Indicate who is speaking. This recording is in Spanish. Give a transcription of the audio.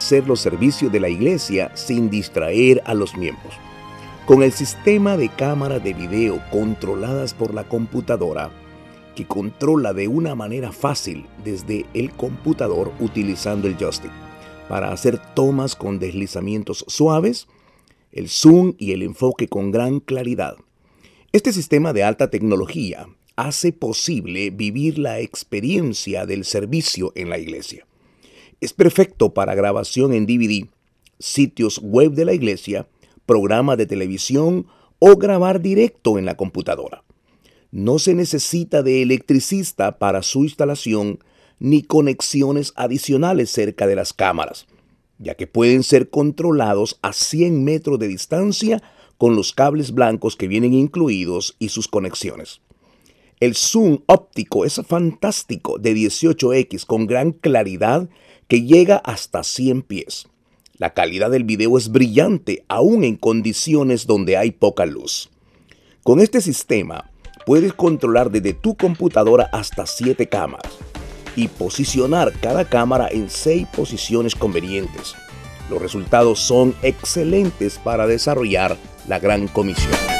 Speaker 1: ofrecer los servicios de la iglesia sin distraer a los miembros. Con el sistema de cámaras de video controladas por la computadora, que controla de una manera fácil desde el computador utilizando el joystick para hacer tomas con deslizamientos suaves, el zoom y el enfoque con gran claridad. Este sistema de alta tecnología hace posible vivir la experiencia del servicio en la iglesia. Es perfecto para grabación en DVD, sitios web de la iglesia, programas de televisión o grabar directo en la computadora. No se necesita de electricista para su instalación ni conexiones adicionales cerca de las cámaras, ya que pueden ser controlados a 100 metros de distancia con los cables blancos que vienen incluidos y sus conexiones. El zoom óptico es fantástico de 18x con gran claridad que llega hasta 100 pies. La calidad del video es brillante aún en condiciones donde hay poca luz. Con este sistema puedes controlar desde tu computadora hasta 7 cámaras y posicionar cada cámara en 6 posiciones convenientes. Los resultados son excelentes para desarrollar la gran comisión.